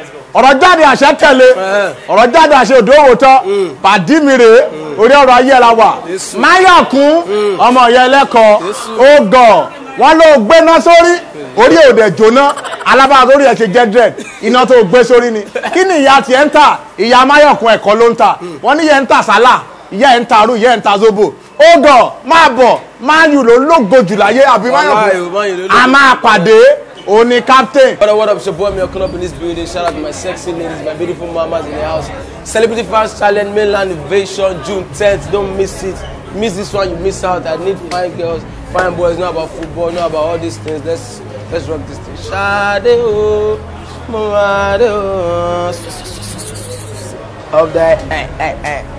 ọ̀rọ̀ jáde àṣẹ tẹ̀lé ọ̀rọ̀ jáde àṣẹ òdò òwòtọ́ pàdí mi rèé orí ọ̀rọ̀ ayé la wà máyọ̀kún ọmọ ìyá ẹlẹ́kọ̀ọ́ ó gọ̀ wọ́n ló gbéná sórí orí òde jóná alábàá lórí ẹ̀ ṣe jẹ́ dread iná tó gbé sórí ni kí ni ìyá tiẹ̀ ń tà ìyá máyọ̀kún ẹ̀kọ́ ló ń tà wọ́n ní yẹn ń tà sálà ìyá ẹ̀ ń ta arú ìyá ẹ̀ ń ta zobo ó gọ̀ máa bọ̀ máa yù ló lógo jù láyé àbí máyọ̀kún a máa pàdé Only captain. What up, it's your boy Milk up in this building. Shout out to my sexy ladies, my beautiful mamas in the house. Celebrity Fans Challenge, Mainland Invasion, June 10th. Don't miss it. Miss this one, you miss out. I need fine girls, fine boys, know about football, know about all these things. Let's rock this thing. Shadow, Morado, of that.